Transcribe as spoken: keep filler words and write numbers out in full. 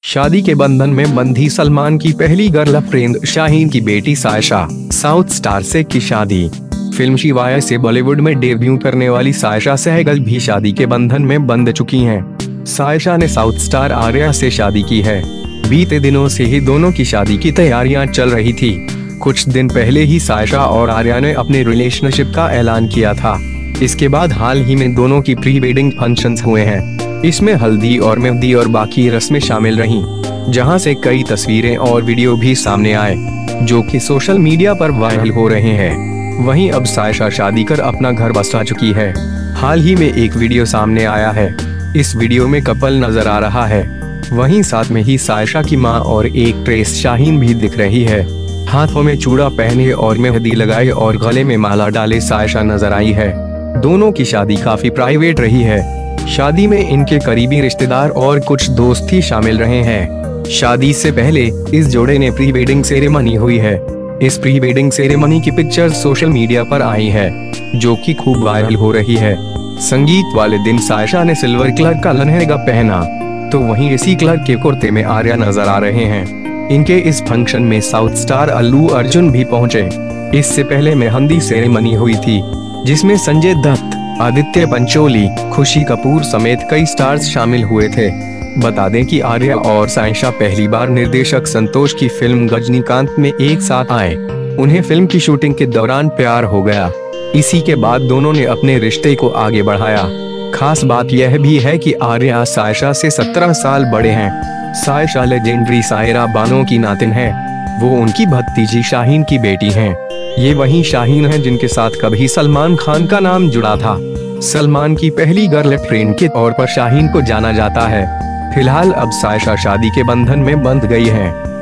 शादी के बंधन में बंधी सलमान की पहली गर्लफ्रेंड शाहीन की बेटी सायशा। साउथ स्टार से की शादी। फिल्म शिवाय से बॉलीवुड में डेब्यू करने वाली सायशा सहगल भी शादी के बंधन में बंध चुकी हैं। सायशा ने साउथ स्टार आर्या से शादी की है। बीते दिनों से ही दोनों की शादी की तैयारियां चल रही थी। कुछ दिन पहले ही सायशा और आर्या ने अपने रिलेशनशिप का ऐलान किया था। इसके बाद हाल ही में दोनों की प्री वेडिंग फंक्शंस हुए हैं। इसमें हल्दी और मेहंदी और बाकी रस्में शामिल रहीं, जहां से कई तस्वीरें और वीडियो भी सामने आए, जो कि सोशल मीडिया पर वायरल हो रहे हैं। वहीं अब सायशा शादी कर अपना घर बसा चुकी है। हाल ही में एक वीडियो सामने आया है। इस वीडियो में कपल नजर आ रहा है। वहीं साथ में ही सायशा की मां और एक ट्रेस शाहीन भी दिख रही है। हाथों में चूड़ा पहने और मेहंदी लगाए और गले में माला डाले सायशा नजर आई है। दोनों की शादी काफी प्राइवेट रही है। शादी में इनके करीबी रिश्तेदार और कुछ दोस्त ही शामिल रहे हैं। शादी से पहले इस जोड़े ने प्री वेडिंग सेरेमनी हुई है। इस प्री वेडिंग सेरेमनी की पिक्चर्स सोशल मीडिया पर आई है, जो कि खूब वायरल हो रही है। संगीत वाले दिन सायशा ने सिल्वर कलर का लहंगा पहना, तो वहीं इसी कलर के कुर्ते में आर्या नजर आ रहे हैं। इनके इस फंक्शन में साउथ स्टार अल्लू अर्जुन भी पहुंचे। इससे पहले मेहंदी सेरेमनी हुई थी, जिसमें संजय दत्त, आदित्य पंचोली, खुशी कपूर समेत कई स्टार्स शामिल हुए थे। बता दें कि आर्या और सायशा पहली बार निर्देशक संतोष की फिल्म गजनीकांत में एक साथ आए। उन्हें फिल्म की शूटिंग के दौरान प्यार हो गया। इसी के बाद दोनों ने अपने रिश्ते को आगे बढ़ाया। खास बात यह भी है कि आर्या सायशा से सत्रह साल बड़े हैं। सायशा लेजेंडरी सायरा बानो की नातिन है। वो उनकी भतीजी शाहीन की बेटी हैं। ये वही शाहीन है जिनके साथ कभी सलमान खान का नाम जुड़ा था। सलमान की पहली गर्लफ्रेंड के तौर पर शाहीन को जाना जाता है। फिलहाल अब सायशा शादी के बंधन में बंध गई है।